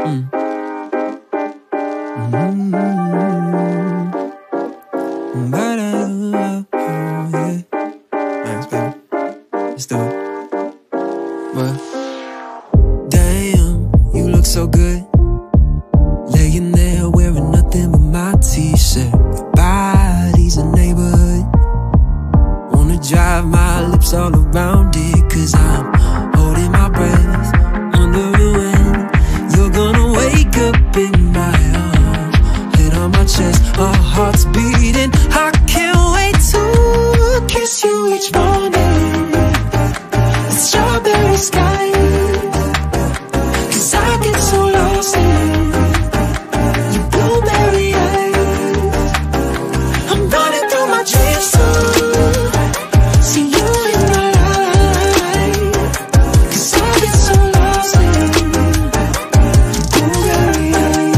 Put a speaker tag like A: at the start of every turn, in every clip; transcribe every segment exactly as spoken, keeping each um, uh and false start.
A: Mm. Mm-hmm. Ba-da-da-da-da, yeah. Thanks, baby. Let's do it. What? Damn, you look so good. Laying there wearing nothing but my t-shirt. Body's a neighborhood. Wanna drive my lips all around it, cause I'm holding my breath under the wind. You're gonna wake up in my arms, head on my chest, our hearts beating. I can't wait to kiss you each morning. The strawberry sky, cause I get so lost in your blueberry eyes. I'm running through my dreams to see you in my life, cause I get so lost in your blueberry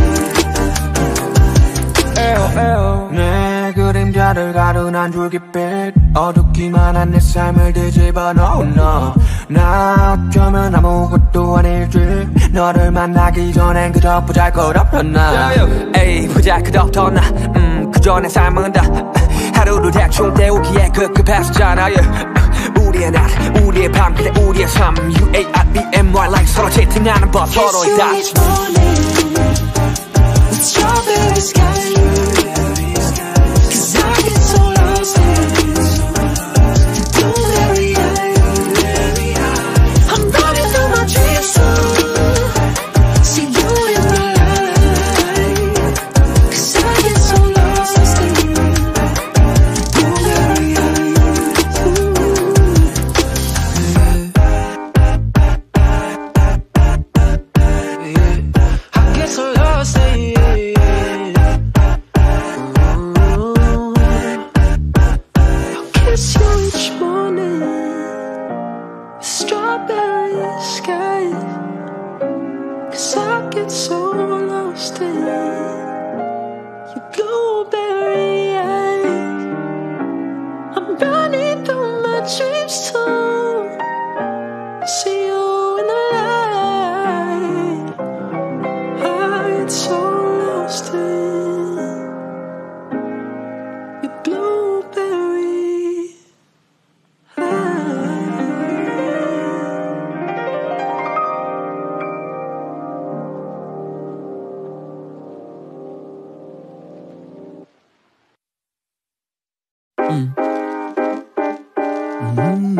A: eyes.
B: 내 그림자를 가둔한 줄깃빛, 어둡기만 한 내 삶을 뒤집어 놓은 너. 나 어쩌면 아무것도 아닐지. 너를 만나기 전엔 그저 보잘것없던 나. 에이 보잘것없던 나. 음, 그저 내 삶은 다 하루를 대충 때우기에 급급했었잖아. 우리의 낮, 우리의 밤, 그래 우리의 삶. You A I B M Y like 서로 채팅하는 법, 서로의 다.
A: Kiss you each morning with strawberry sky, cause I get so lost in your blueberry eyes. I'm running through my dreams to see you in my life, cause I get so lost in your blueberry eyes.
B: I get so lost in you.
A: Kiss you each morning, strawberry sky, cause I get so lost in your blueberry eyes. I'm running through my dreams to see you in the light. I get so lost in your blueberry eyes. Mm. Mm-hmm.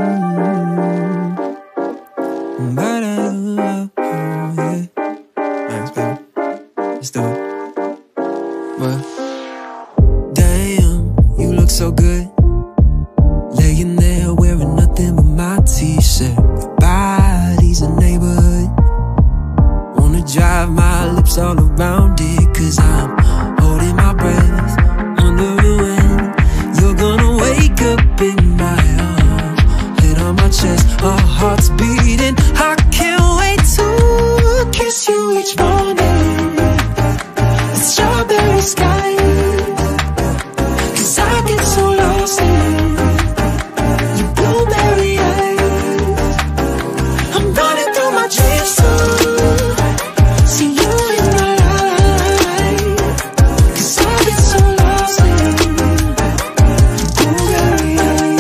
A: Ba-da-da-da-da, yeah. Thanks, baby. Let's do it. What? Damn, you look so good. Laying there wearing nothing but my t-shirt. Body's a neighborhood. Wanna drive my lips all around it, cause I'm holding my breath under the wind. You're gonna wake up in my arms, head on my chest, our hearts beating. I can't wait to kiss you each morning. The strawberry sky, cause I get so lost in your blueberry eyes. I'm running through my dreams to see you in my life, cause I get so lost in your blueberry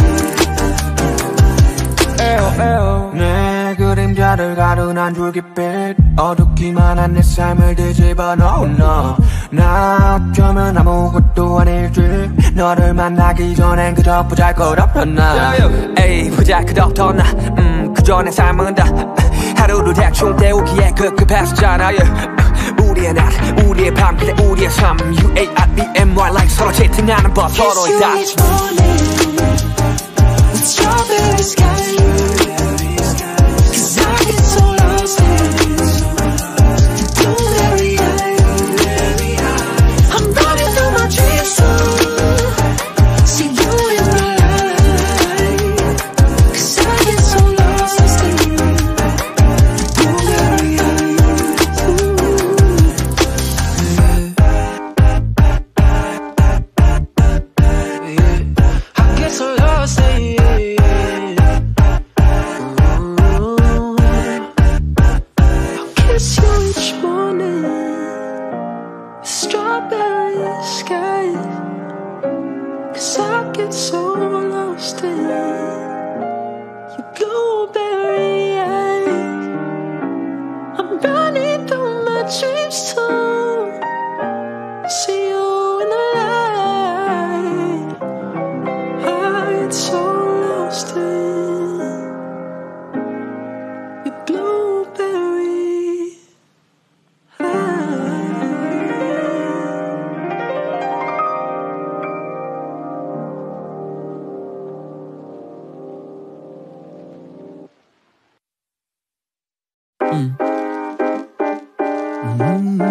A: eyes.
B: 내 그림자를 가둔한 줄깃빛, 어둡기만 한 내 삶을 뒤집어 놓은 너. 나 어쩌면 아무것도 아닐지. 너를 만나기 전엔 그저 보잘것없던 나. 에이 보잘것없던 나. 음, 그저 내 삶은 다 하루를 대충 때우기에 급급했었잖아. 우리의 낮, 우리의 밤, 그래 우리의 삶. You A I B M Y like 서로 채팅하는 법, 서로의 다.
A: Kiss you each morning with strawberry sky, cause I get so lost in your blueberry eyes. I'm running through my dreams to see you in my life, cause I get so lost in your blueberry eyes.
B: I get so lost in you.
A: dreams too. See you in the light. I get so lost in your blueberry high. Mm. Mm-hmm.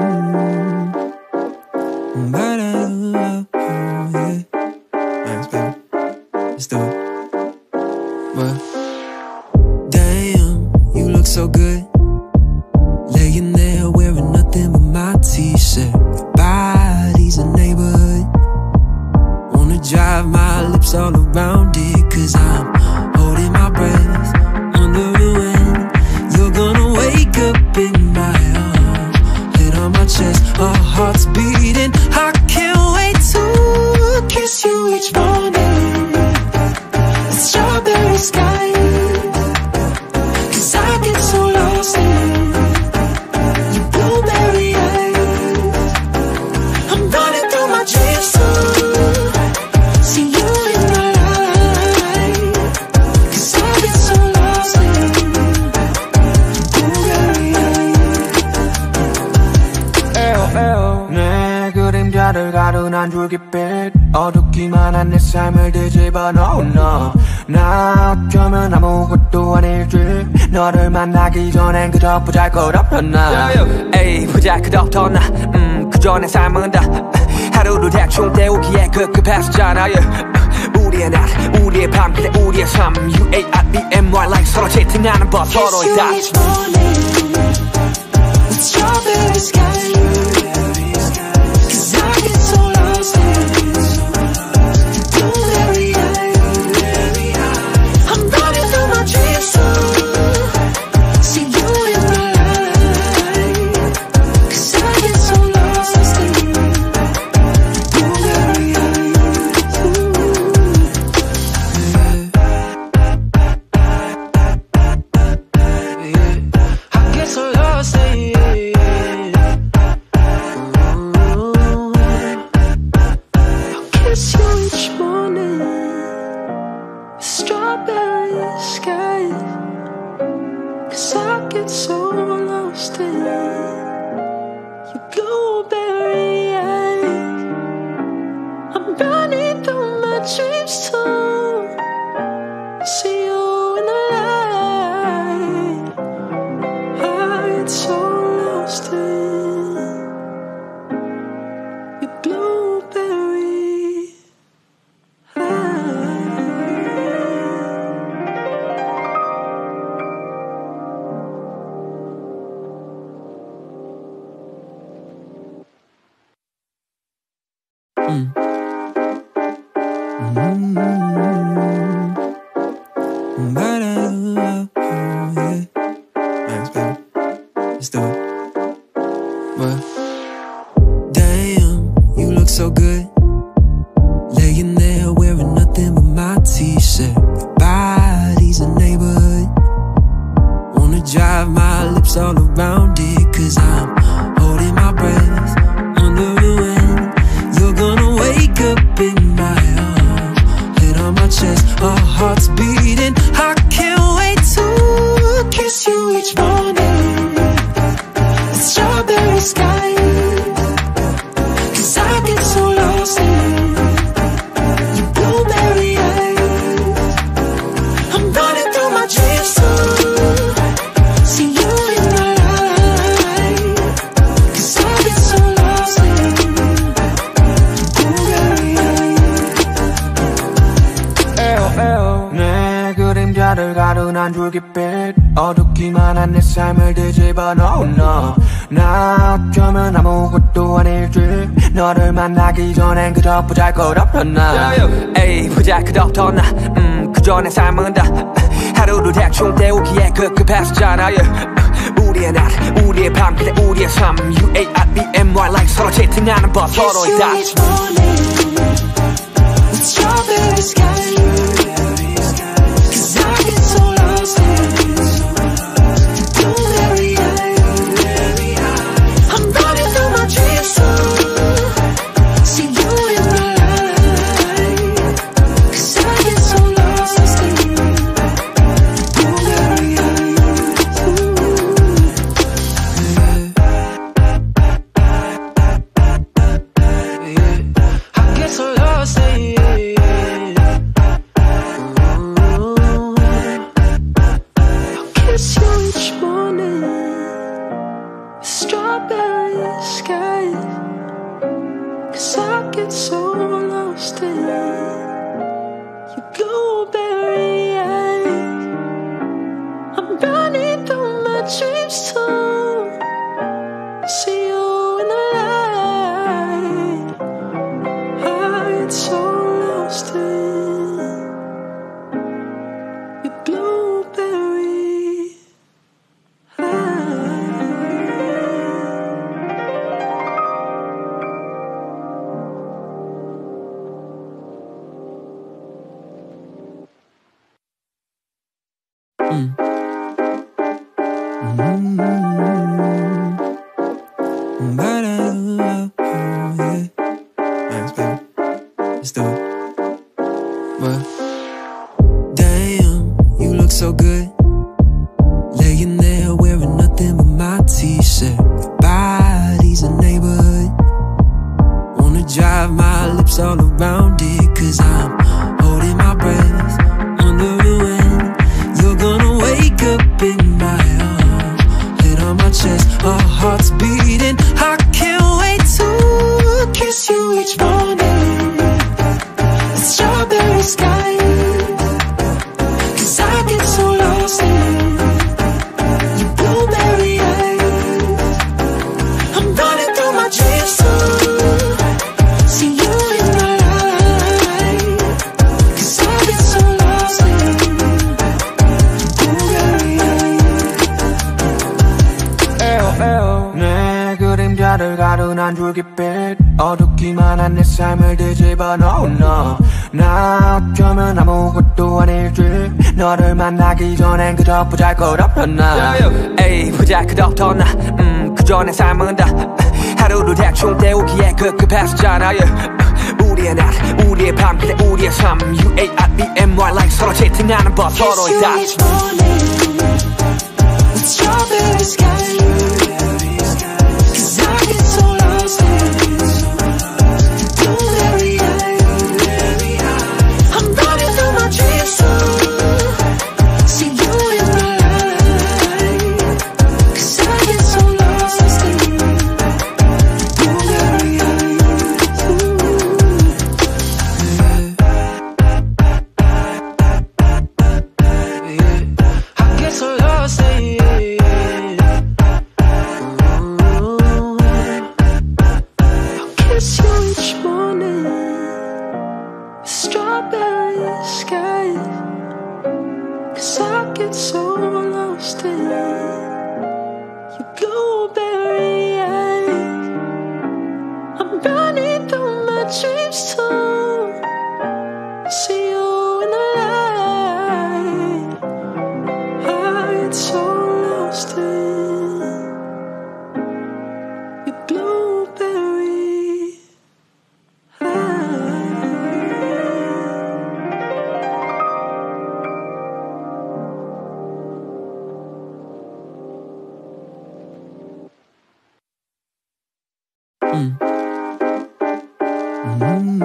A: Yeah. Thanks, baby. Let's do it. Well, damn, you look so good, laying there wearing nothing but my t-shirt. Your body's a neighborhood. Wanna drive my lips all around it, cause I'm holding my breath under the wind. You're gonna wake up in my arms, head on my chest, our hearts beating. I can't wait to kiss you each morning. The strawberry sky, cause I get so lost in your blueberry eyes. I'm running through my dreams too. See you in my life, cause I get so lost in your blueberry eyes.
B: 내 그림자를 가둔한 줄깃빛, 어둡기만 한 내 삶을 뒤집어 놓은 너. 나 어쩌면 아무것도 아닐지. 너를 만나기 전엔 그저 보잘것없던 나.
C: 에이 보잘것없던 나. 음 그저 내 삶은 다 하루를 대충 때우기에 급급했었잖아. 우리의 낮 우리의 밤 그래 우리의 삶. You A I B M Y like 서로 채팅하는 법 서로의 다.
A: Kiss you each morning with strawberry sky, cause I get so lost in your blueberry eyes. I'm running through my dreams too. See you in my life, cause I get so lost in your blueberry eyes. I get so lost in kiss you each morning, strawberry skies, cause I get so lost in your blueberry eyes. I'm running through my dreams too. See you in the light. I get so lost in your blueberry high. Mm. Mm-hmm. Yeah. Thanks, baby. Let's do it. Well, damn, you look so good, laying there wearing nothing but my t-shirt. Your body's a neighborhood. Wanna drive my lips all around it, cause I'm holding my breath under the wind. You're gonna wake up in my arms, head on my chest, our hearts beating. I can't wait to kiss you each morning. The strawberry sky, cause I get so lost in your blueberry eyes. I'm running through my dreams too. See you in my life, cause I get so lost in your blueberry eyes.
B: 내 그림자를 가둔한 줄깃빛, 어둡기만 한 내 삶을 뒤집어 놓은 너. 나 어쩌면 아무것도 아닐지. 너를 만나기 전엔 그저 보잘것없던 나.
C: 에이 보잘것없던 나. 음 그저 내 삶은 다 하루를 대충 때우기에 급급했었잖아. 우리의 낮 우리의 밤 그래 우리의 삶. You A I B M Y like 서로 채팅하는 법 서로의 다.
A: Kiss you each morning with strawberry sky, cause I get so lost in your blueberry eyes. strawberry skies, 'cause I get so lost in your blueberry eyes. I'm running through my dreams too, see you in the light. I get so lost in your blueberry eyes. Mm. Mm-hmm. Yeah. Thanks, baby. Let's do it. Well, damn, you look so good, laying there wearing nothing but my t-shirt. Body's a neighborhood, wanna drive my lips all around it, 'cause I'm holding my breath under the wind. You're gonna wake up in my arms, head on my chest, our hearts beating. I can't wait to kiss you each morning, the strawberry sky, 'cause I get so lost in your blueberry eyes. I'm running through my dreams too, see you in my life, 'cause I get so lost in 내 그림자를 가둔 한 줄기빛, 어둡기만 한 내 삶을 뒤집어 놓은 너. 나 어쩌면 아무것도 아닐지, 너를 만나기 전엔 그저 보잘것없던 나.
C: 에이 보잘것없던 나, 음, 그저 내 삶은 다 하루를 대충 때우기에 급급했었잖아. 우리의 낮, 우리의 밤, 그래 우리의 삶. U A R B M Y like 서로 채팅하는 법, 서로의 다.
A: Strawberry sky, 'cause I get so lost in your blueberry eyes. I'm running through my dreams too, see you in my life, 'cause I get so lost in your blueberry eyes. Yeah. I get so lost in kiss you each morning, strawberry skies, 'cause I get so lost in your blueberry eyes. I'm running through my dreams too, see you in the light. I get so lost in your blueberry eyes. Mm. Mm-hmm.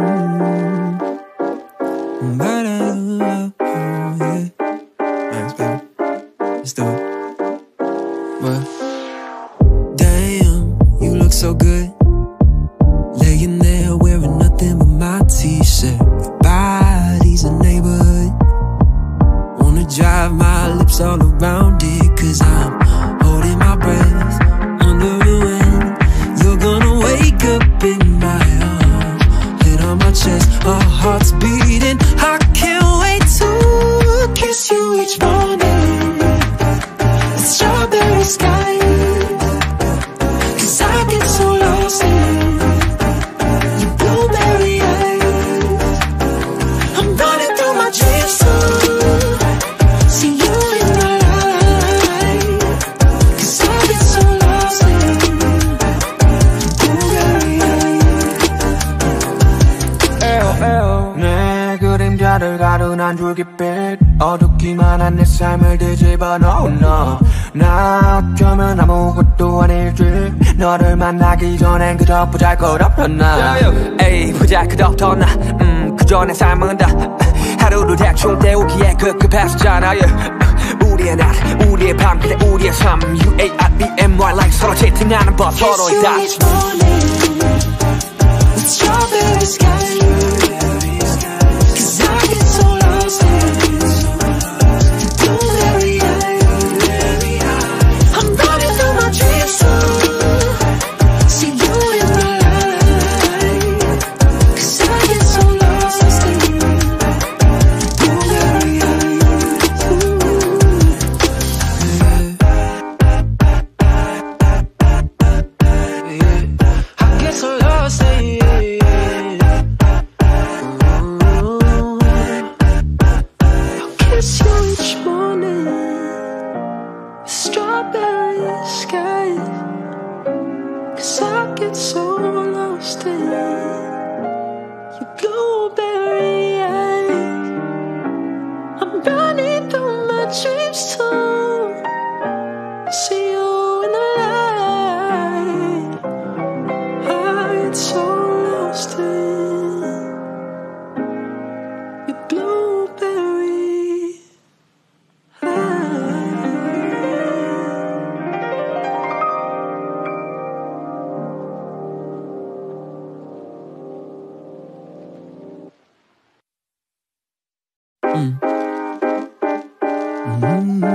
A: Yeah. Thanks, baby. Let's do it. Well, damn, you look so good, laying there wearing nothing but my t-shirt. Body's a neighborhood, wanna drive my lips all around it, 'cause I'm holding my breath under the wind. You're gonna wake up in my arms, head on my chest, our hearts beating. I can't wait to kiss you each morning, the strawberry sky, 'cause I get so lost in your blueberry eyes. I'm running through my dreams too, see you in my life, 'cause I get so lost in your blueberry eyes. 내 그림자를 가둔 한 줄기빛, 어둡기만 한 내 삶을 뒤집어 놓은 너. 나 어쩌면 아무것도 아닐지, 너를 만나기 전엔 그저 보잘것없던 나.
C: 에이 보잘것없던 나, 음, 그저 내 삶은 다 하루를 대충 때우기에 급급했었잖아. 우리 우리의 낮 우리의 밤 그대 우리의 삶 U A R B M Y like 서로 채팅하는 법 서로의 다
A: Strawberry sky, 'cause I get so lost in blueberry eyes. I'm running through my dreams too. See you in my life, 'cause I get so lost in blueberry eyes. I get so lost in Mm. Mm-hmm.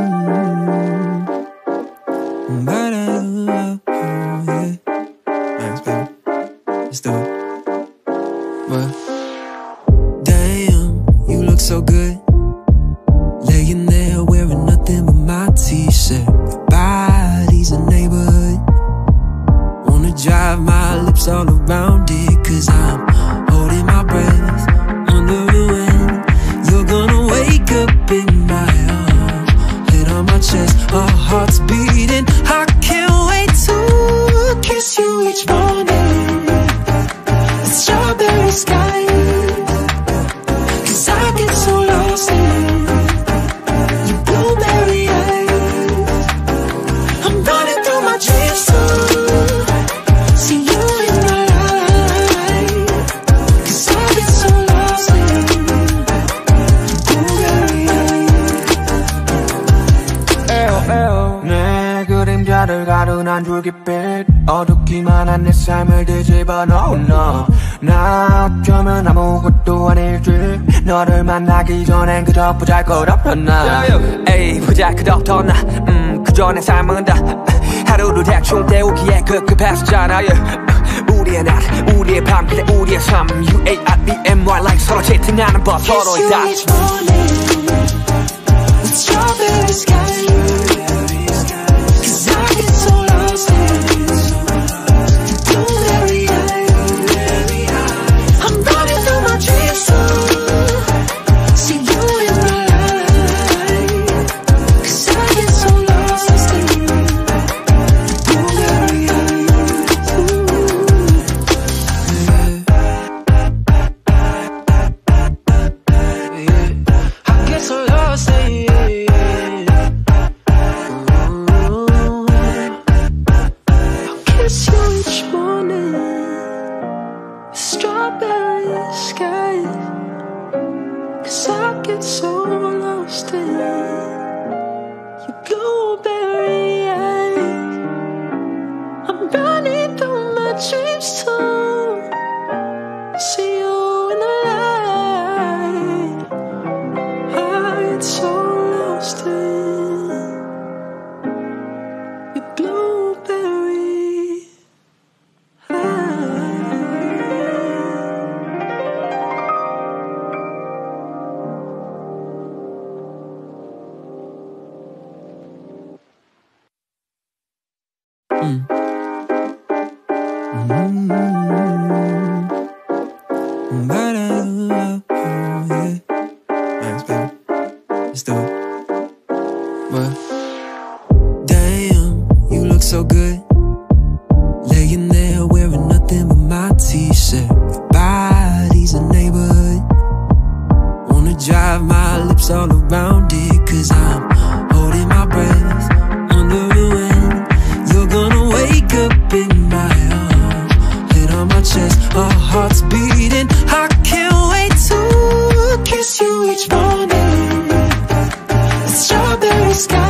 A: Yeah. Thanks, baby. Let's do it. Well, damn, you look so good. Laying there wearing nothing but my t-shirt. Your body's a neighborhood. Wanna drive my lips all around it, 'cause I'm holding my breath under the wind. You're gonna wake up in my arms, head on my chest, our hearts beating. I can't wait to kiss you each morning. The strawberry sky, 'cause I get so lost in your blueberry eyes. I'm running through my dreams too. See you in my life, 'cause I get so lost in blueberry eyes.
B: 내 그림자를 가둔 한 줄깃빛, 어둡기만 한 내 삶을 뒤집어 놓은 너. 나 어쩌면 아무것도 아닐지. 너를 만나기 전엔 그저 보잘것없던 나.
C: 에이 보잘것없던 나 음, 그저 내 삶은 다 하루를 대충 때우기에 급급했었잖아. 우리의 낮 우리의 밤 그대 우리의 삶 U A R B M Y like 서로 채팅하는 법 서로의 다
A: Strawberry sky, 'cause I get so lost in blueberry eyes. I'm running through my dreams too. See you in my life, 'cause I get so lost in blueberry eyes.
B: I get so lost in
A: Kiss you each morning, strawberry sky, 'cause I get so lost in your blueberry eyes. I'm running through my dreams too. See you in the light. I get so lost in your blueberry eyes.
B: Mm. Mm-hmm. Yeah. Thanks, baby. Let's do it. Well, damn, you look so good. Laying there wearing nothing but my t-shirt. Your body's a neighborhood. Wanna drive my lips all around it, 'cause I'm holding my breath under the wind. You're gonna wake up in my arms, head on my chest, our hearts beating. I can't wait to kiss you each morning. The strawberry sky,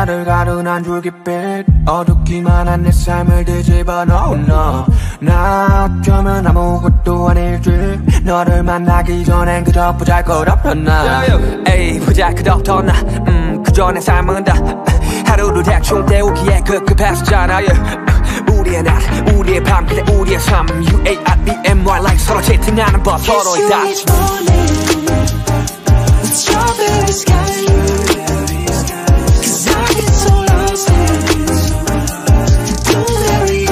B: 그림자를 가둔 한 줄깃빛 어둡기만 한 내 삶을 뒤집어 놓은 너 나 어쩌면 아무것도 아닐지 너를 만나기 전엔 그저 보잘것없던 나
C: 에이 보잘것없던 나 음, 그저 내 삶은 다 하루를 대충 때우기에 급급했었잖아 우리의 낮 우리의 밤 그래 우리의 삶 U A R E M Y like 서로 채팅하는 법 서로의 다
D: Strawberry sky Cause I get so lost in blueberry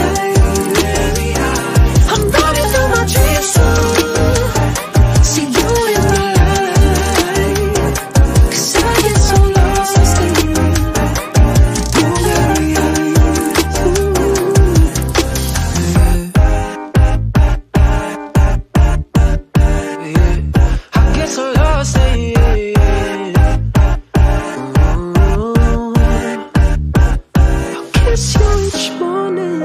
D: eyes I'm running through my dreams to see you in my life Cause I get so lost in blueberry eyes I get so lost in each morning,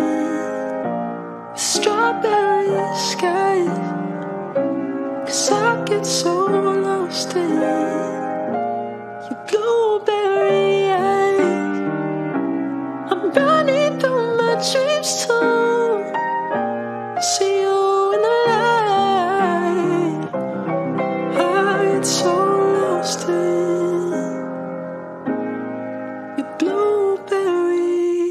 D: strawberry sky. Cause I get so lost in your blueberry eyes. I'm running through my dreams to see you in the light. I get so lost in your blueberry.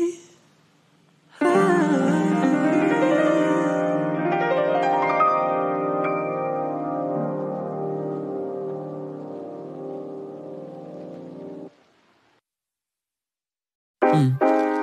A: Mm.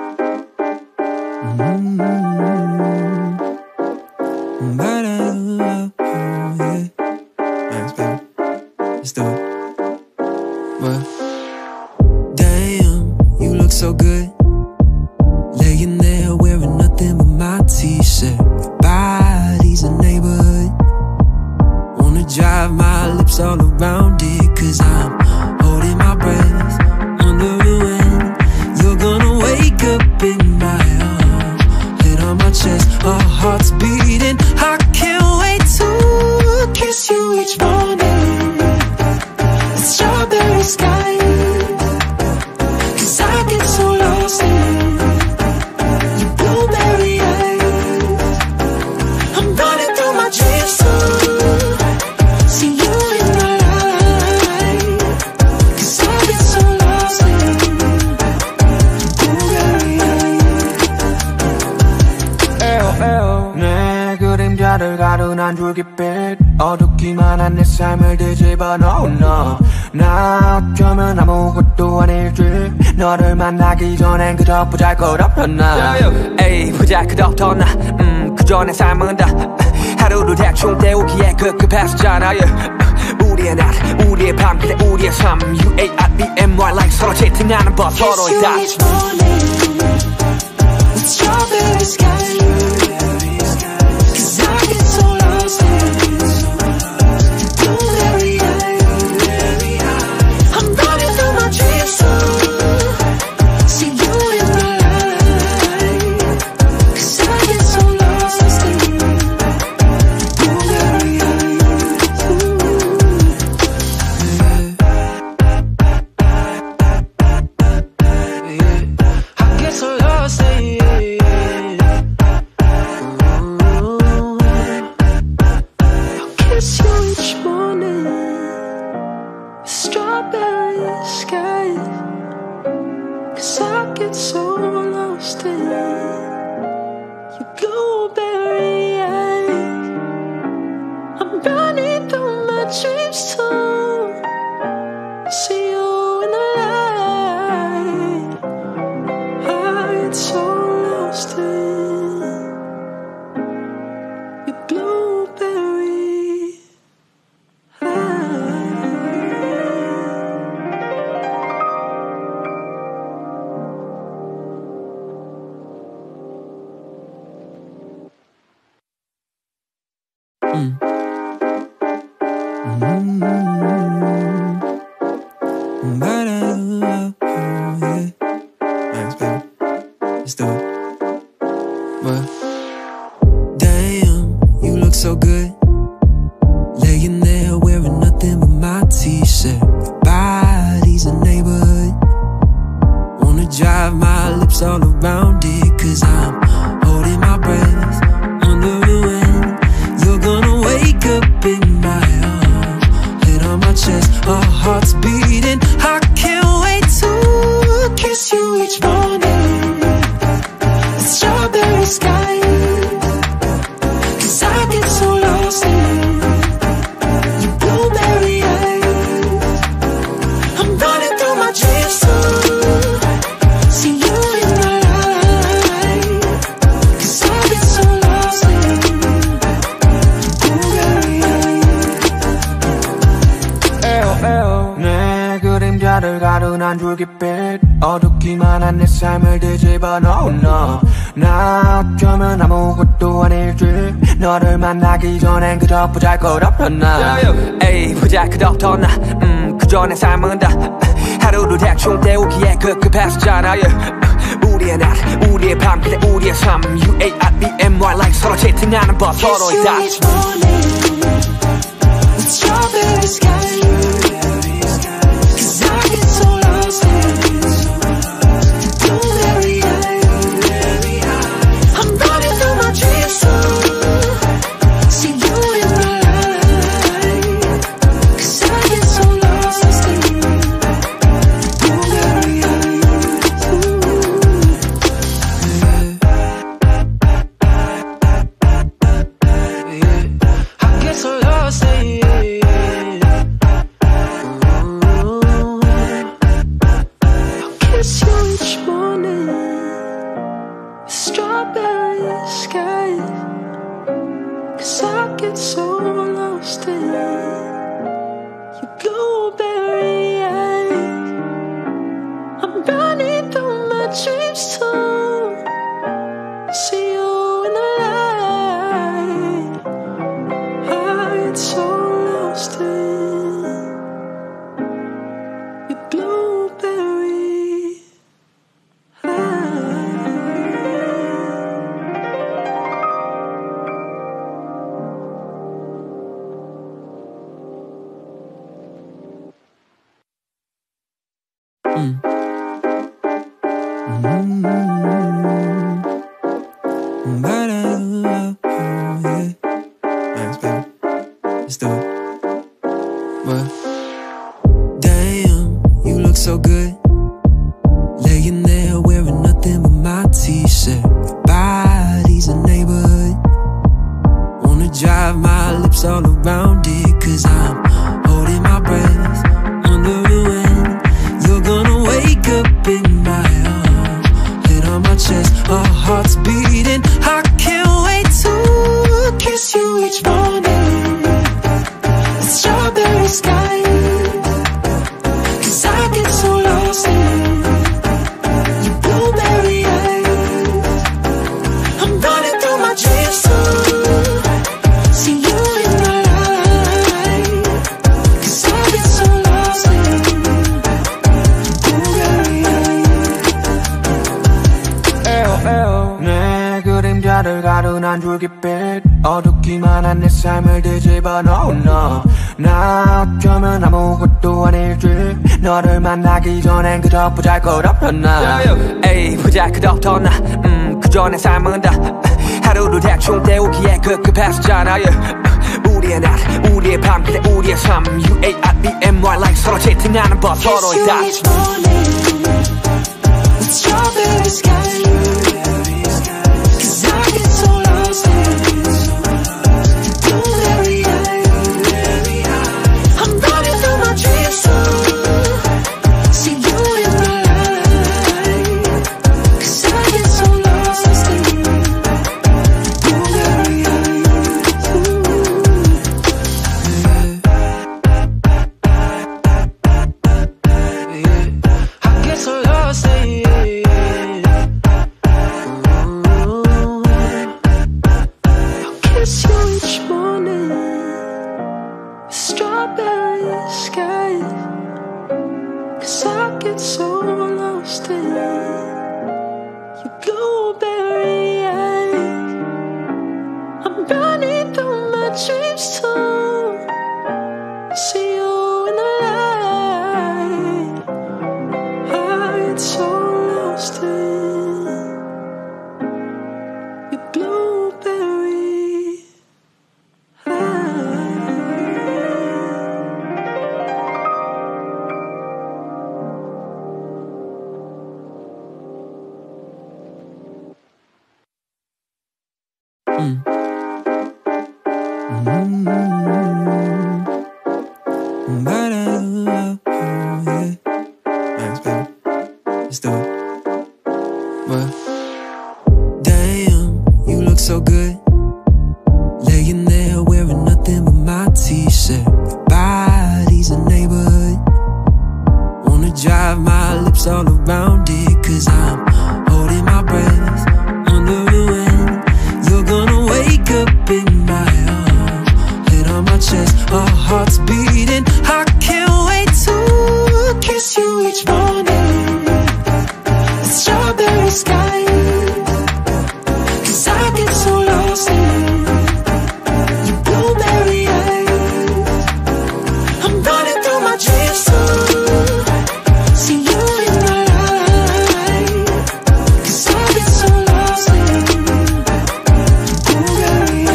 A: Mm-hmm. Ba-da-da-da-da, yeah. Thanks, baby. Let's do it. Well, damn, you look so good. Laying there wearing nothing but my t-shirt. Your body's a neighborhood. Wanna drive my lips all around it. Cause I'm holding my breath under the wind. You're gonna wake up in my arms, head on my chest, our hearts beating. I can't wait to kiss you each morning. The strawberry sky. Cause I get so lost in your blueberry eyes. I'm running through my dreams to see you in my life. Cause I get so lost in
B: 내 그림자를 가둔 한 줄깃빛 어둡기만 한 내 삶을 뒤집어 놓은 너 나 어쩌면 아무것도 아닐지 너를 만나기 전엔 그저 보잘것없던 나
C: 에이 보잘것없던 나 음, 그저 내 삶은 다 하루를 대충 때우기에 급급했었잖아 우리의 낮 우리의 밤 그래 우리의 삶 U A R E M Y like 서로 채팅하는 법 서로의 다
D: Strawberry sky. Cause I get so lost in blueberry eyes. I'm running through my dreams to see you in my life. Cause I get so lost in blueberry eyes. I get so lost in kiss you each morning, strawberry sky. Cause I get so lost in your blueberry eyes. I'm running through my dreams to see you in the light. I get so lost in your blueberry eyes.
A: Mm. Mm-hmm. Ba-da-da-da-da, yeah. Thanks, baby. Let's do it. Well, damn, you look so good. Laying there wearing nothing but my t-shirt. Your body's a neighborhood. Wanna lips all around it, cause I'm holding my breath, wondering when you're gonna wake up in my arms, head on my chest, our hearts beating. I can't wait to kiss you each morning, the strawberry sky, cause I get so lost in your blueberry eyes. I'm running through my dreams to see you in my life, cause I get so lost in your blueberry eyes.
B: 내 그림자를 가둔 한 줄기빛, 어둡기만 한 내 삶을 뒤집어 놓은 너. 나 어쩌면 아무것도 아닐지, 너를 만나기 전엔 그저 보잘것없던 나.
C: 에이 보잘것없던 나, 음 그저 내 삶은 다 하루를 대충 때우기에 급급했었잖아. 우리의 날, 우리의 밤, 그래 우리의 삶. You A I B M Y like 서로 채팅하는 법, 서로의 다.
D: Kiss you each morning with strawberry sky, cause I get so lost in blueberry eyes. I'm running through my dreams to see you in my life, cause I get so lost in blueberry eyes.
A: I get so lost in it.
D: Kiss you each morning, strawberry skies, cause I get so lost in your blueberry eyes. I'm running through my dreams to see you in the light. I get so lost in your blueberry eyes.
A: Mm. Mm-hmm. Ba-da-da-da-da, yeah. Thanks, baby. Let's do it. Well, damn, you look so good, laying there wearing nothing but my t-shirt. Your body's a neighborhood, wanna drive my lips all around it, cause I'm holding my breath, wondering when you're gonna wake up in my arms, head on my chest, our hearts beating. I can't wait to kiss you each morning, the strawberry sky, cause I get so lost in your blueberry eyes. I'm running through my dreams to see you in my life, cause I get so lost in blueberry eyes.
B: 내 그림자를 가둔 한 줄기빛, 어둡기만 한 내 삶을 뒤집어 놓은 너. 나 어쩌면 아무것도 아닐지, 너를 만나기 전엔 그저 보잘것없던 나.
C: 에이 보잘것없던 나, 음 그저 내 삶은 다 하루를 대충 때우기에 급급했었잖아. 우리의 날, 우리의 밤, 그래 우리의 삶. You A I B M Y like 서로 채팅하는 법, 서로의 다.
D: Kiss you each morning with strawberry sky, cause I get so lost in blueberry eyes. I'm running through my dreams to see you in my life, cause I get so lost in blueberry
A: I get so lost in it. Thanks, baby. Let's do it. Well, damn, you look so good. Laying there wearing nothing but my t-shirt. Your body's a neighborhood. Wanna drive my lips all around it, cause I'm holding my breath under the wind. You're gonna wake up in my arms, head on my chest, our hearts beating. I can't wait to kiss you each morning. The strawberry sky, cause I get so lost in your blueberry eyes. I'm running through my dreams to see you in my life, cause I get so lost in your blueberry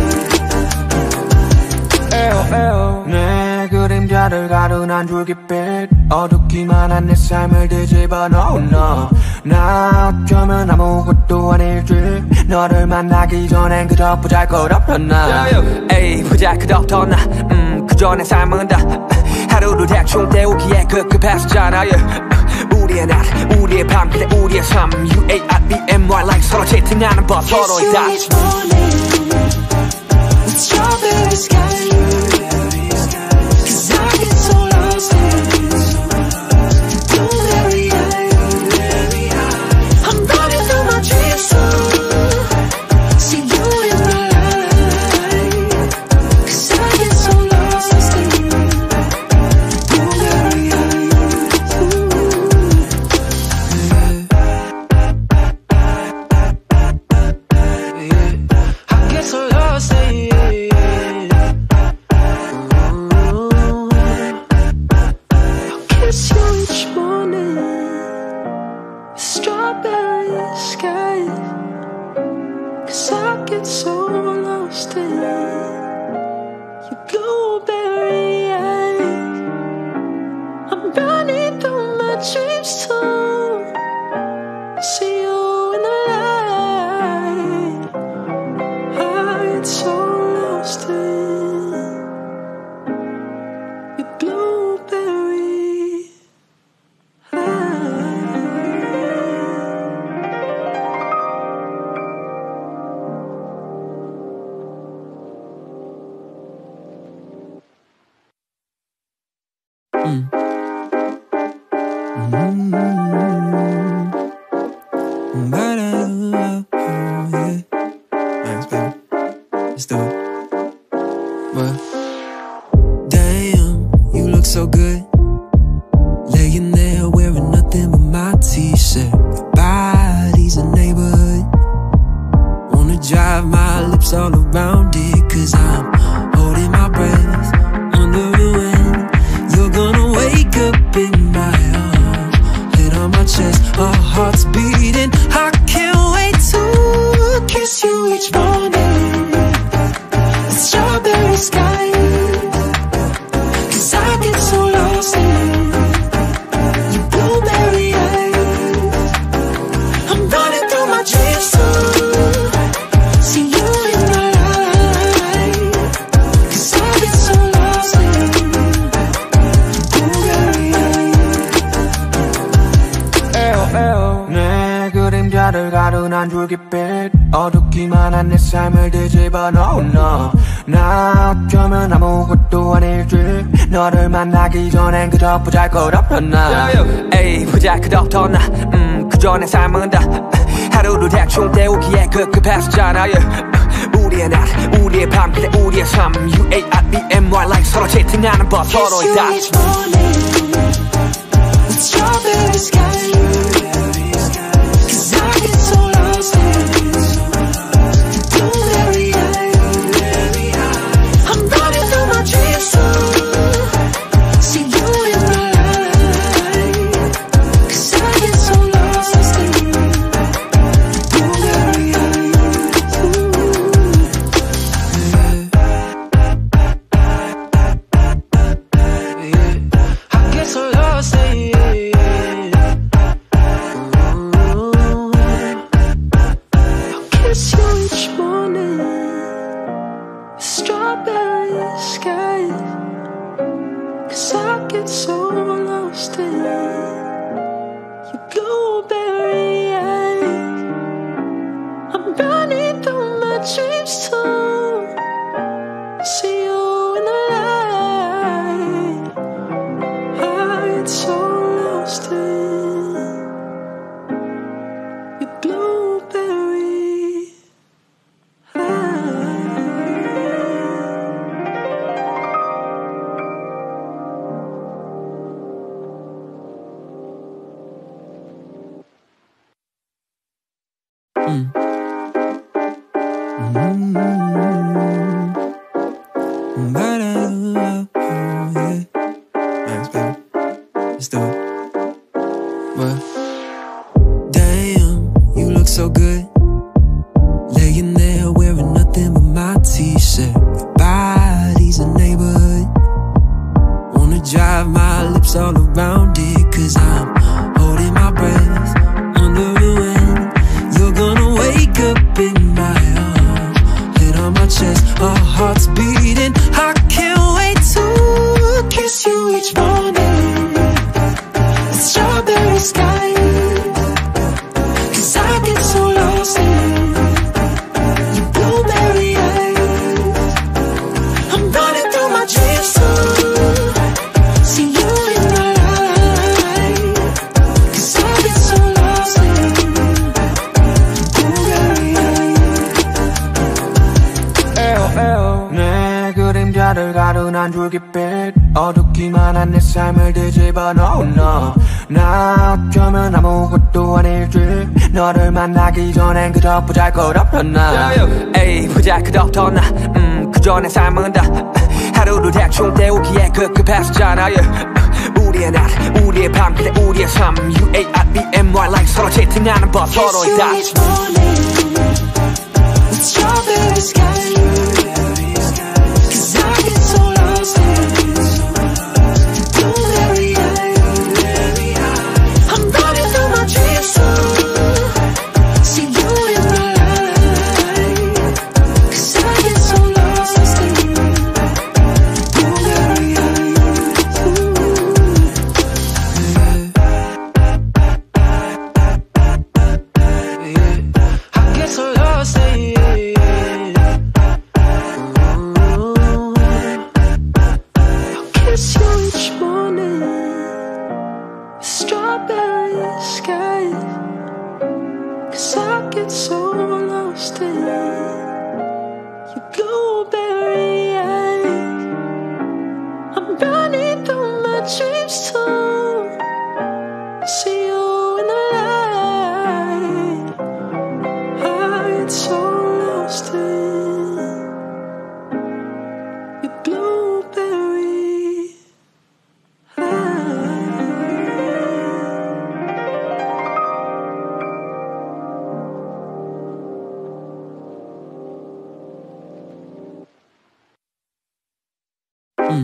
A: eyes.
B: 에어 에어 내 그림자를 가둔 한 줄기빛 어둡기만 한 내 삶을 뒤집어 놓은 너. 나 어쩌면 아무것도 아닐지. 너를 만나기 전엔 그저 보잘것없던 나.
C: 에이 보잘것없던 나 음, 그저 내 삶은 다 하루를 대충 때우기에 급급했었잖아. 우리의 낮 우리의 밤 그래 우리의 삶 U A R B M Y like 서로 채팅하는 법 서로의 다.
D: Kiss you each morning with strawberry sky, cause I get so lost in blueberry eyes. I'm running through my dreams to see you in my life, cause I get so lost in blueberry eyes.
A: I get so lost in you.
D: Kiss you each morning, strawberry sky, cause I get so lost in your blueberry eyes. I'm running through my dreams to see you in the light. I get so lost in your blueberry eyes.
A: Mm. Mm-hmm. Ba-da-da-da-da, yeah. Thanks, baby. Let's do it. Well, damn, you look so good. Laying there wearing nothing but my t-shirt. Your body's a neighborhood. Wanna drive my lips all around it, cause I'm holding my breath under the wind. You're gonna wake up in my arms, head on my chest, our hearts beating. I can't wait to kiss you each morning. The strawberry sky, cause I get so lost in your blueberry eyes. I'm running through my dreams to see you in my life, cause I get so lost in blueberry eyes.
B: 에어 에어 내 그림자를 가둔 한 줄기빛 어둡기만 한 내 삶을 뒤집어 놓은 너. 나 어쩌면 아무것도 아닐지. 너를 만나기 전엔 그저 보잘것없던 나.
C: 에이 보잘것없던 나 음, 그저 내 삶은 다 하루를 대충 때우기에 급급했었잖아. 우리의 낮 우리의 밤 그래 우리의 삶 U A R B M Y like 서로 채팅하는 법 서로의 다.
D: Kiss you each morning with strawberry sky, cause I get so lost in blueberry eyes. I'm running through my dreams to see you in my life, cause I get so lost in blueberry eyes. get so lost in your blueberry eyes. I'm burning through my dreams to see you in the light. I get so lost in your blueberry eyes.
A: Mm. Mm-hmm. Yeah. Thanks, baby. Let's do it. Well, damn, you look so good, laying there wearing nothing but my t-shirt. Your body's a neighborhood. Wanna drive my lips all around it, cause I'm holding my breath under the wind. You're gonna wake up in my arms, head on my chest, our hearts beating. I can't wait to kiss you each morning. The strawberry sky, cause I get so lost in your blueberry eyes. I'm running through my dreams to see you in my life, cause I get so lost in
B: 내 그림자를 가둔 한 줄기빛 어둡기만 한 내 삶을 뒤집어 놓은 너. 나 어쩌면 아무것도 아닐지. 너를 만나기 전엔 그저 보잘것없던 나.
C: 에이 보잘것없던 나 음, 그저 내 삶은 다 하루를 대충 때우기에 급급했었잖아. 우리의 날 우리의 밤 그래 우리의 삶 U A R E M Y like 서로 채팅하는 법 서로의 다
D: Strawberry sky, cause I get so lost in your blueberry eyes. I'm running through my dreams to see you in my life, cause I get so lost in your blueberry
A: yeah. I get so lost in you.
D: each morning, strawberry skies, cause I get so lost in your blueberry eyes. I'm running through my dreams to see you in the light. I get so lost in your blueberry eyes.
A: Mm.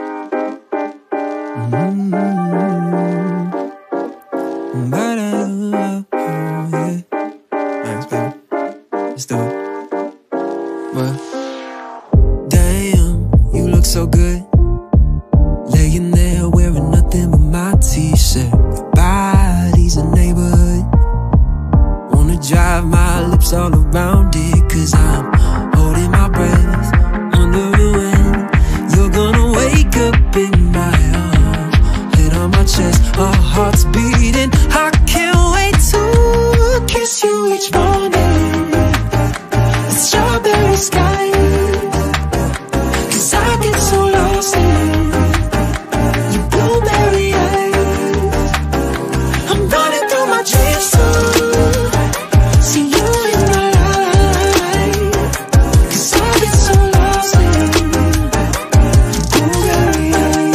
A: Mm-hmm. Yeah. Thanks, baby. Let's do it. Well, damn, you look so good, laying there wearing nothing but my t-shirt. Your body's a neighborhood. Wanna drive my lips all around it, cause I'm holding my breath under the wind. You're gonna wake up in my arms, head on my chest, our hearts beating. I can't wait to kiss you each morning. The strawberry sky, cause I get so lost in your blueberry eyes. I'm running through my dreams to see you in my life, cause I get so lost in your blueberry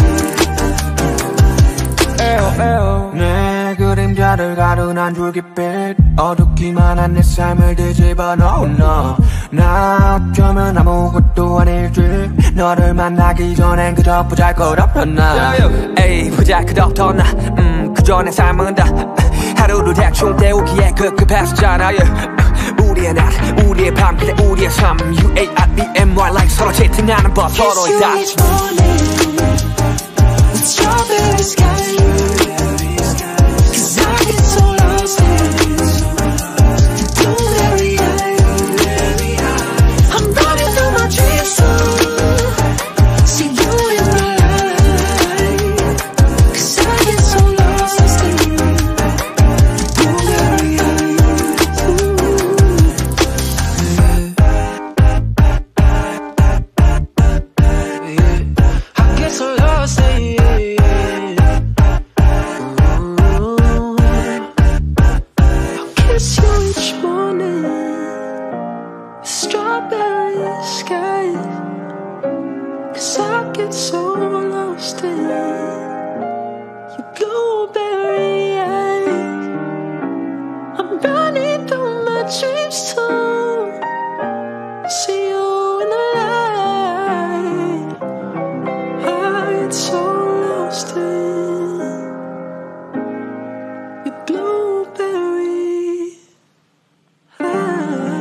A: eyes.
B: 내 그림자를 가둔 한 줄기빛 어둡기만 한 내 삶을 뒤집어 놓은 너. 나 어쩌면 아무것도 아닐지. 너를 만나기 전엔 그저 보잘것없던 나.
C: 에이 보잘것없던 나 음, 그저 내 삶은 다 하루를 대충 때우기에 급급했었잖아. 우리의 날 우리의 밤 그래 우리의 삶 U A R E M Y like 서로 채팅하는 법 서로의 다
D: sky. 'Cause I get so lost in blueberry eyes. I'm running through my dreams to see you in my life. 'Cause I get so lost in blueberry eyes. I get so lost in kiss you each morning, strawberry skies. 'Cause I get so lost in your blueberry eyes. I'm running through my dreams to see you in the light. I get so lost in your blueberry eyes.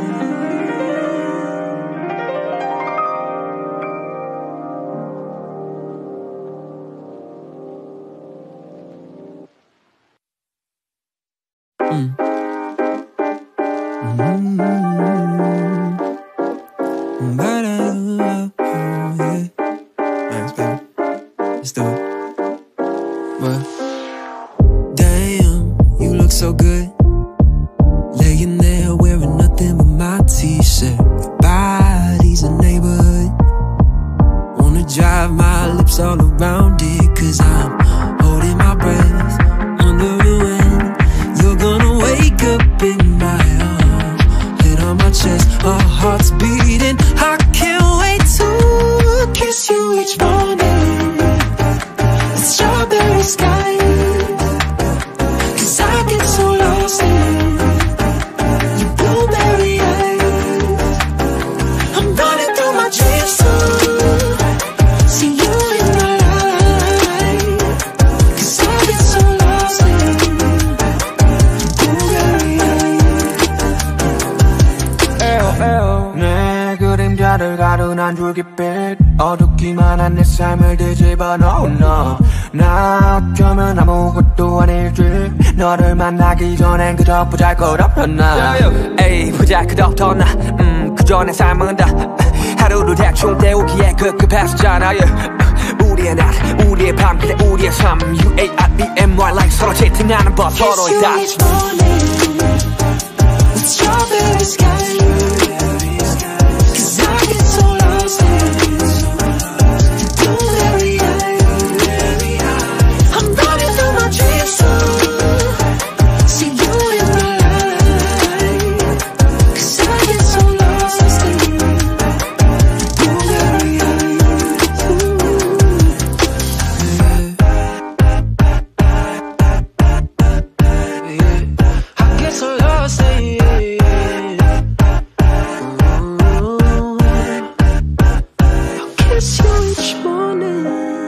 A: Thanks, baby. Let's do it. Well, damn, you look so good. Laying there wearing nothing but my t-shirt. Your body's a neighborhood. Wanna drive my lips all around it. 'Cause I'm holding my breath under the wind. You're gonna wake up in my arms, head on my chest, our hearts beating. I can't wait to kiss you each morning, the strawberry sky. 'Cause I get so lost in your blueberry eyes. I'm running through my dreams to see you in my life. 'Cause I get so lost in blueberry eyes.
B: 내 그림자를 가둔 한 줄기빛 어둡기만 한 내 삶을 뒤집어 놓은 너. 나 어쩌면 아무것도 아닐지. 너를 만나기 전엔 그저 보잘것없던 나.
C: 에이 보잘것없던 나 음, 그저 내 삶은 다 하루를 대충 때우기에 급급했었잖아. 우리의 낮 우리의 밤 그래 우리의 삶 U A R E M Y like 서로 채팅하는 법 서로의 다.
D: Kiss you each morning with strawberry skies. 'Cause I get so lost in blueberry eyes. I'm running through my dreams to see you in my life. 'Cause I get so lost in blueberry eyes.
B: I get so lost in
D: Kiss you each morning,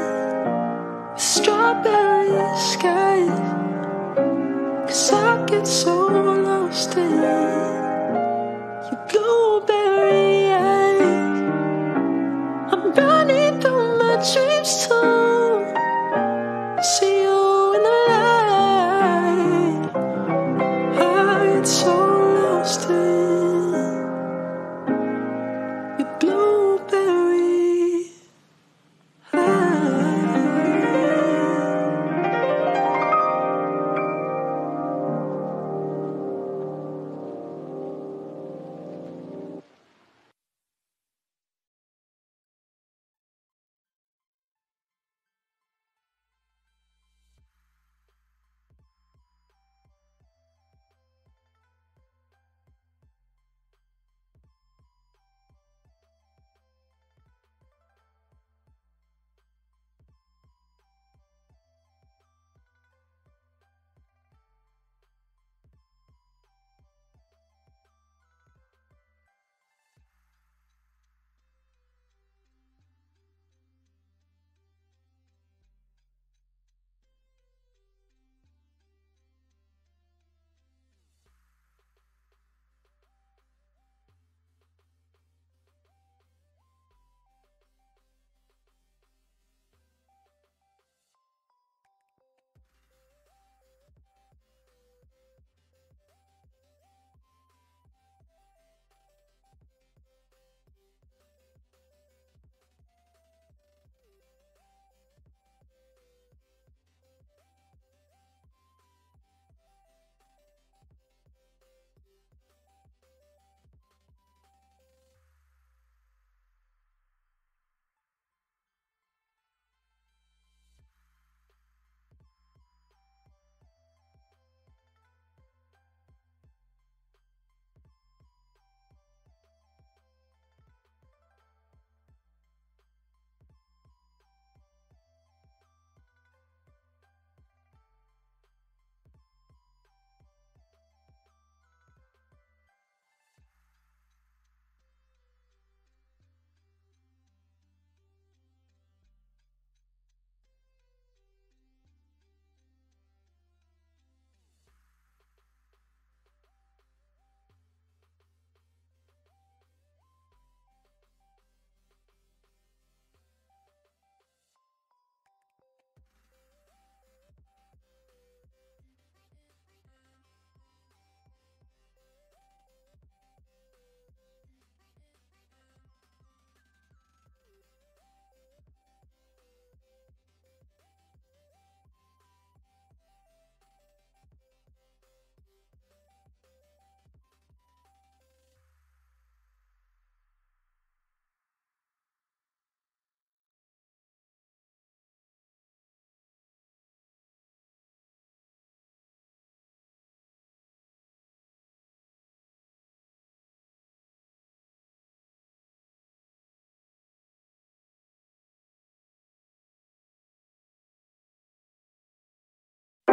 D: strawberry skies. 'Cause I get so lost in your blueberry eyes. I'm running through my dreams to see you in the light. I get so lost in your blueberry eyes.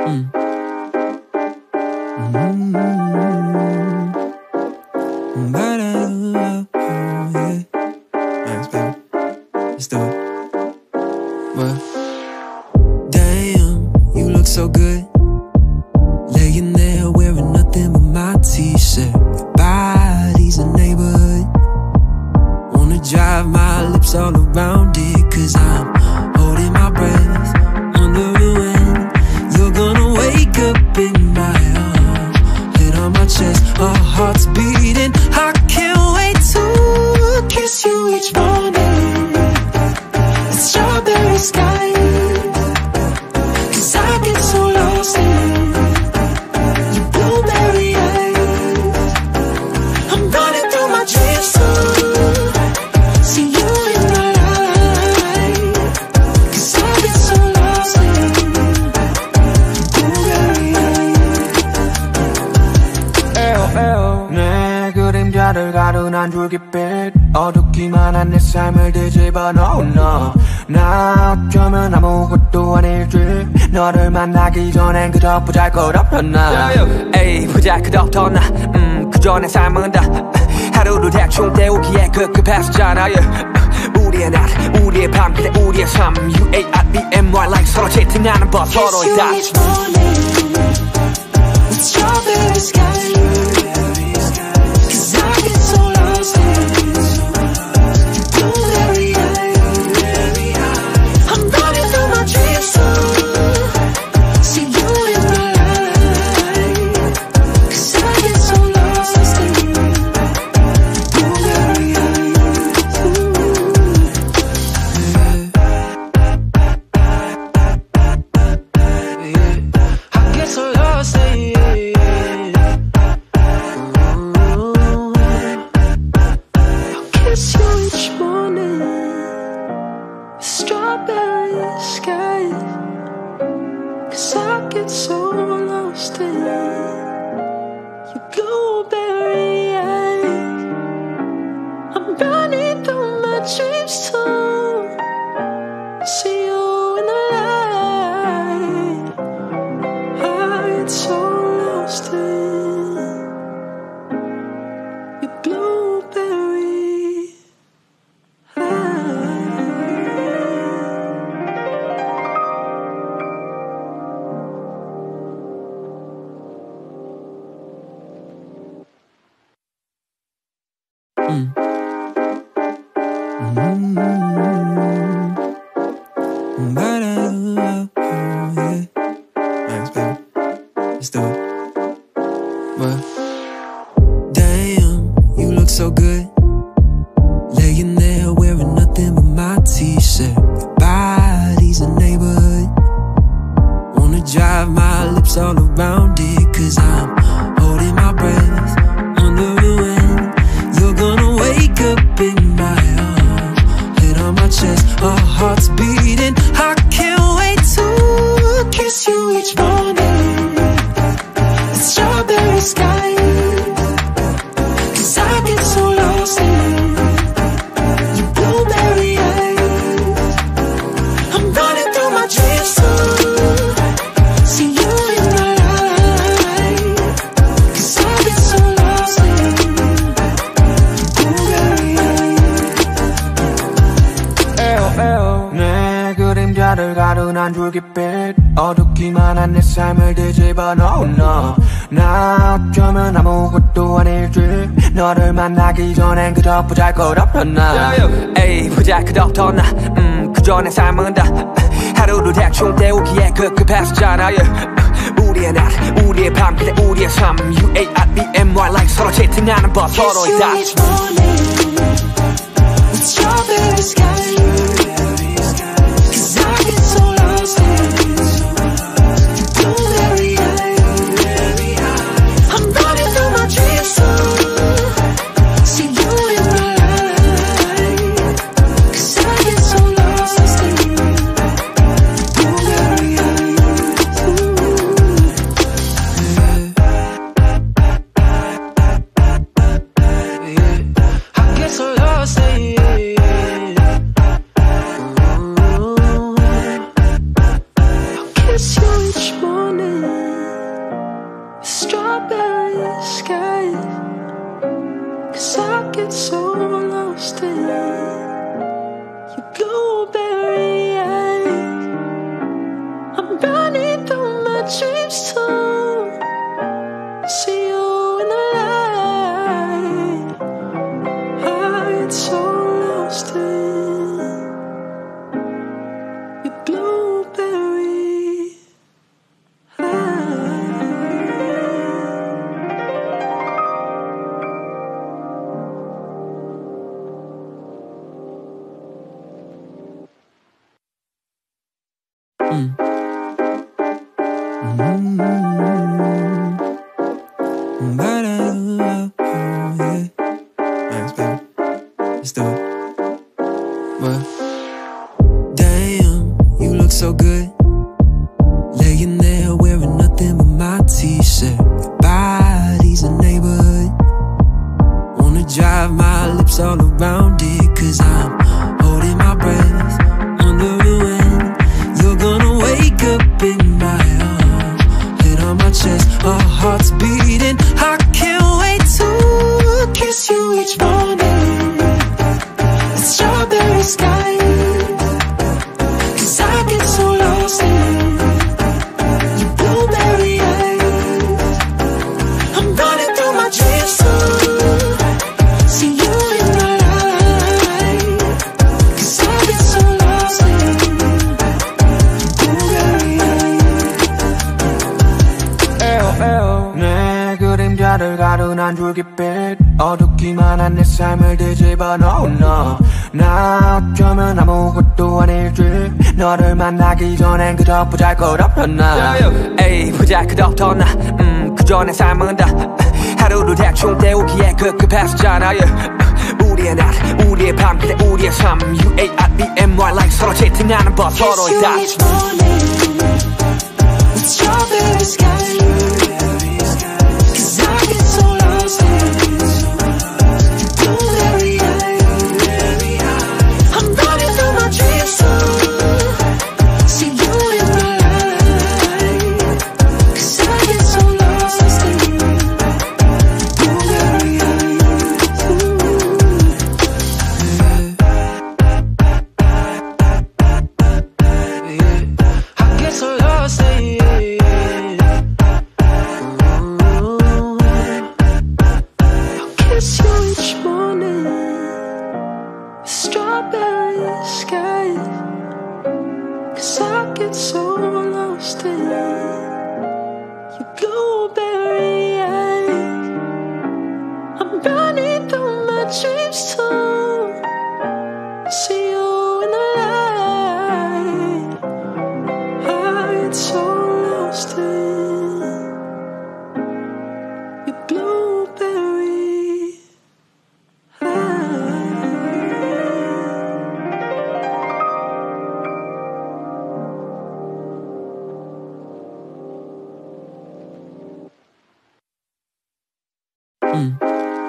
A: Mm. Mm-hmm. Yeah. Thanks, baby. Let's do it. Well, damn, you look so good. Laying there wearing nothing but my t-shirt. Your body's a neighborhood. Wanna drive my lips all around it, cause I'm holding my breath under the wind. You're gonna wake up in my arms, head on my chest, our hearts beating. I can't wait to kiss you each morning. The strawberry sky, cause I get so lost in your blueberry eyes. I'm running through my dreams too. See you in my life, cause I get so lost in your blueberry eyes.
B: 내 그림자를 가둔한 줄깃빛 어둡기만 한 내 삶을 뒤집어 놓은 너. 나 어쩌면 아무것도 아닐지. 너를 만나기 전엔 그저 보잘것없던 나.
C: 에이 보잘것없던 나. 음 그저 내 삶은 다 하루를 대충 때우기에 급급했었잖아. 우리의 낮 우리의 밤 그래 우리의 삶 U A R B M Y like 서로 채팅하는 법 서로의 다.
D: Kiss you each morning with strawberry sky, cause I get so lost in your blueberry eyes. I'm running through my dreams too. See you in my life, cause I get so lost in your blueberry eyes.
A: I get so lost in it.
D: Kiss you each morning, strawberry sky, cause I get so lost in your blueberry eyes. I'm running through my dreams too. See you in the light. I get so lost in your blueberry eyes.
A: Mm. Mm-hmm. Ba-da-da-da-da, yeah. Thanks, baby. Let's do it. Well, damn, you look so good. Laying there wearing nothing but my t-shirt. Your body's a neighborhood. Wanna drive my lips all around it, cause I'm holding my breath under the wind. You're gonna wake up in my arms, head on my chest, our hearts beating. I can't wait to kiss you each morning. The strawberry sky, cause I get so lost in your blueberry eyes. I'm running through my dreams too. See you in my life, cause I get so lost in your blueberry eyes.
B: 내 그림자를 가둔한 줄깃빛 어둡기만 한 내 삶을 뒤집어 놓은 너. 나 어쩌면 아무것도 아닐지. 너를 만나기 전엔 그저 보잘것없던 나.
C: 에이 보잘것없던 나. 음 그저 내 삶은 다 하루를 대충 때우기에 급급했었잖아. 우리의 낮 우리의 밤 그래 우리의 삶 U A R B M Y like 서로 채팅하는 법 서로의 다.
D: Kiss you each morning with strawberry sky, cause I get so lost in your blueberry eyes. I'm running through my dreams too. See you in my life, cause I get so lost in your blueberry eyes.
A: I get so lost in it.
D: Kiss you each morning running through my dreams too. See you in the light. I get so lost in your blueberry eyes.
A: Mm. Mm-hmm. Ba-da-da-da-da, yeah. Thanks, baby. Let's do it. Well, damn, you look so good. Laying there wearing nothing but my t-shirt. Your body's a neighborhood. Wanna drive my lips all around it, cause I'm holding my breath under the wind. You're gonna wake up in my arms, head on my chest, our hearts beating. I can't wait to kiss you each morning. The strawberry sky, cause I get so lost in your blueberry eyes. I'm running through my dreams too. See you in my life, cause I get so lost in
B: 내 그림자를 가둔 한 줄기빛 어둡기만 한 내 삶을 뒤집어 놓은 너. 나 어쩌면 아무것도 아닐지. 너를 만나기 전엔 그저 보잘것없던 나.
C: 에이 보잘것없던 나 음, 그저 내 삶은 다 하루를 대충 때우기에 급급했었잖아. 우리의 낮 우리의 밤 그래 우리의 삶 U A R B M Y like 서로 채팅하는 법 서로의 다
D: Kiss you each morning with strawberry sky, cause I get so lost in your blueberry eyes. I'm running through my dreams too. See you in my life, cause I get so lost in your blueberry eyes.
A: I get so lost in you.
D: Kiss you each morning, strawberry sky, cause I get so lost in your blueberry eyes. I'm running through my dreams too. See you in the light. I get so lost in your blueberry eyes.
A: Mm.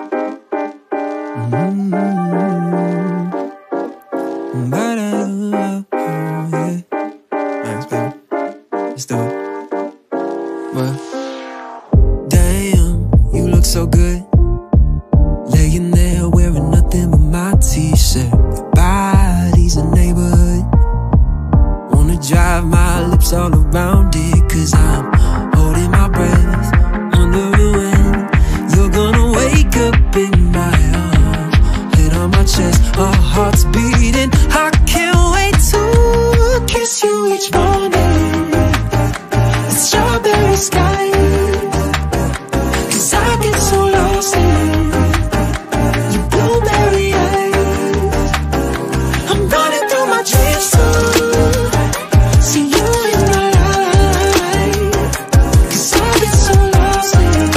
A: Mm-hmm. Ba-da-da-da-da, yeah. Thanks, baby. Let's do it. Well, damn, you look so good. Laying there wearing nothing but my t-shirt. Your body's a neighborhood. Wanna drive my lips all around it, cause I'm holding my breath under the wind. You're gonna wake up in my arms, head on my chest, our hearts beating. I can't wait to kiss you each morning. The strawberry sky, cause I get so lost in your blueberry eyes. I'm running through my dreams too. See you in my life, cause I get so lost in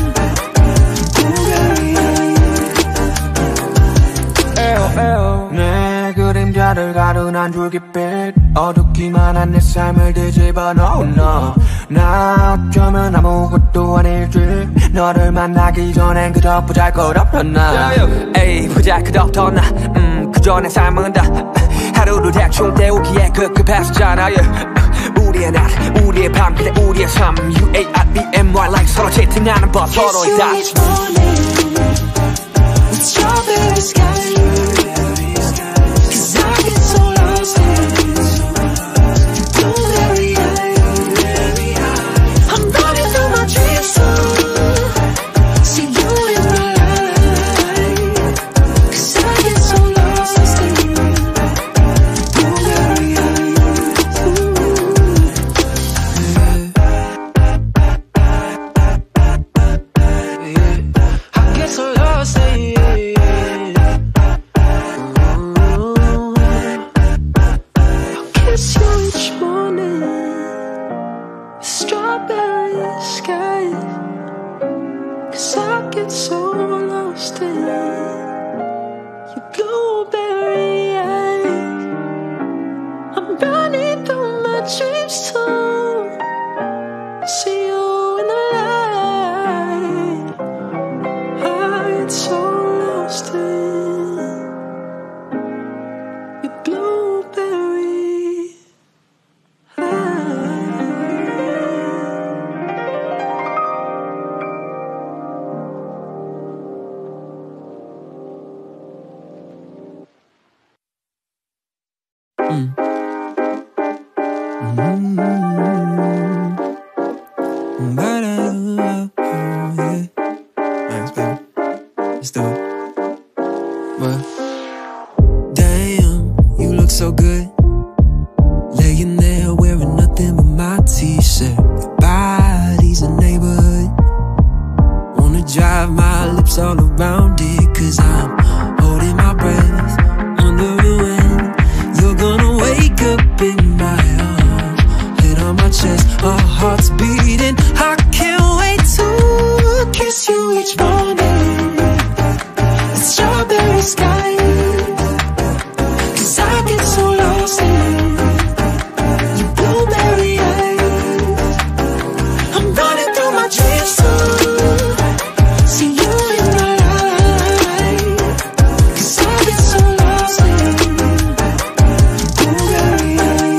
B: 내 그림자를 가둔 한 줄기빛 어둡기만 한 내 삶을 뒤집어 놓은 너. 나 어쩌면 아무것도 아닐지. 너를 만나기 전엔 그저 보잘것없던 나.
C: 에이 보잘것없던 나 음, 그저 내 삶은 다 하루를 대충 때우기에 급급했었잖아. 우리의 낮 우리의 밤 그래 우리의 삶 U A R B M Y like 서로 채팅하는 법 서로의 다
D: Kiss you each morning with strawberry sky, cause I get so lost in your blueberry eyes.
A: t-shirt. Body's a neighborhood. Wanna drive my lips all around it, cause I'm holding my breath under the wind. You're gonna wake up in my arms, head on my chest, our hearts beating. I can't wait to kiss you each morning. It's strawberry sky, cause I get so lost in your blueberry eyes. I'm running through my dreams to see you in my life, cause I get so lost in your blueberry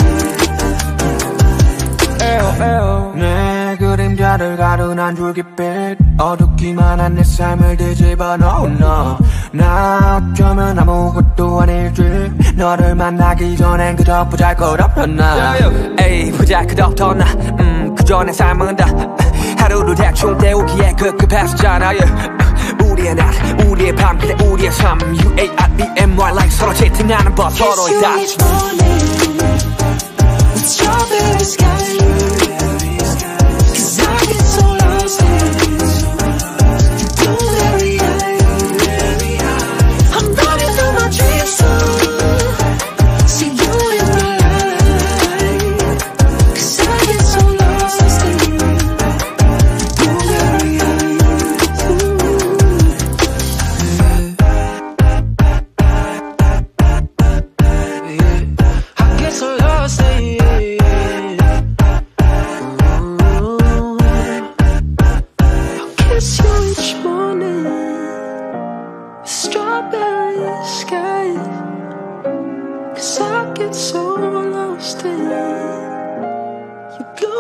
A: eyes.
B: 내 그림자를 가둔한 줄깃빛 어둡기만 한 내 삶을 뒤집어 놓은 너. 나 어쩌면 아무것도 아닐지. 너를 만나기 전엔 그저 보잘것없던 나.
C: 에이 보잘것없던 나 음, 그저 내 삶은 다 하루를 대충 때우기에 급급했었잖아. 우리의 낮 우리의 밤 그래 우리의 삶 U A R E M Y like 서로 채팅하는 법 서로의 다
D: Kiss you each morning with strawberry sky, cause I get so lost in your blueberry eyes. I'm running through my dreams to see you in my life, cause I get so lost in your blueberry eyes.
A: I get so lost in it.
D: Kiss you each morning, strawberry sky, cause I get so lost in your blue.